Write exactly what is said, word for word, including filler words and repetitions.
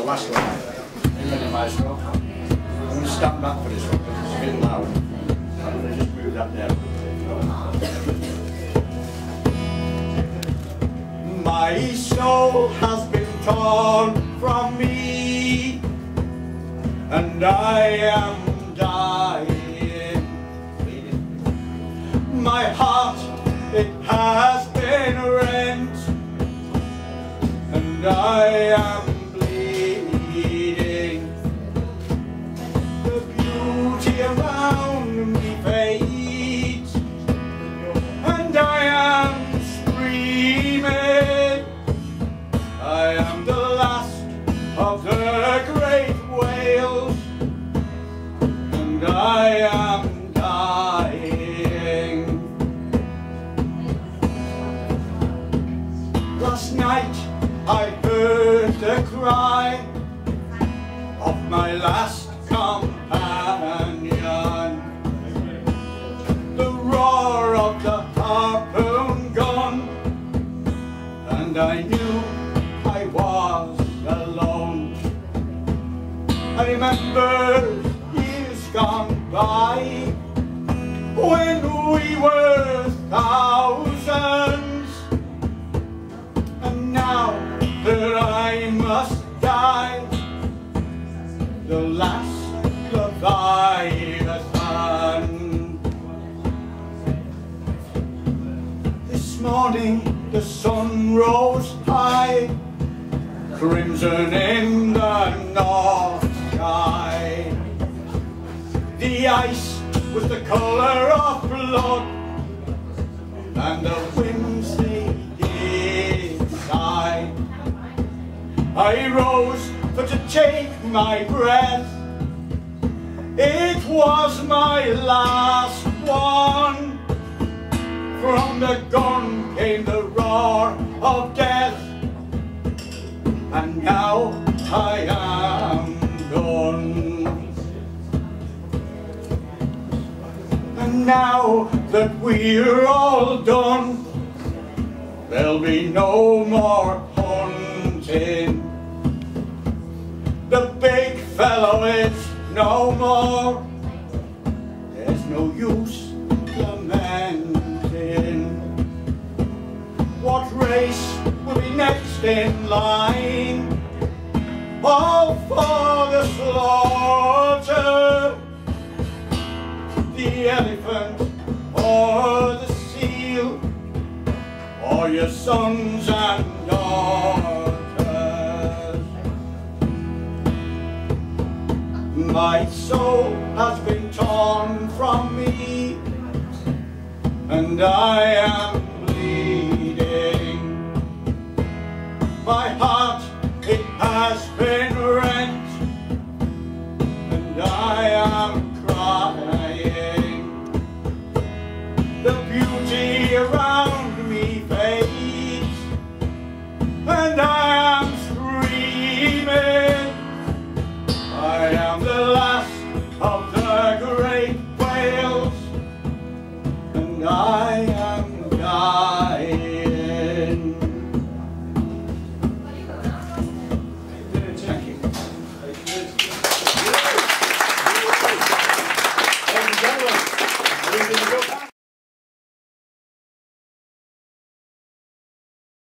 Last Leviathan. Are you ready, Maestro? I'm going to stand back for this one because it's a bit loud. I'm going to just move that down. My soul has been torn from me, and I am dying. My heart, it has been rent, and I am bleeding. The beauty around me fades, and I am screaming. I am the last of the great whales, and I am dying. Last night I heard the cry of my last companion, the roar of the harpoon gun, and I knew I was alone. I remember years gone by when we were thousands, and now that I must die, the last Leviathan. This morning the sun rose high, crimson in the north sky. The ice was the colour of blood, and the winds they did sigh. I rose for to take my breath. It was my last one. From the gun came the roar of death, and now I am done. And now that we're all done, there'll be no more hunting. The big fellow is no more. There's no use lamenting. What race will be next in line? All for the slaughter. The elephant or the seal, or your sons and daughters. My soul has been torn from me, and I am bleeding. My heart, it has been rent, and I am crying. The beauty around me fades, and I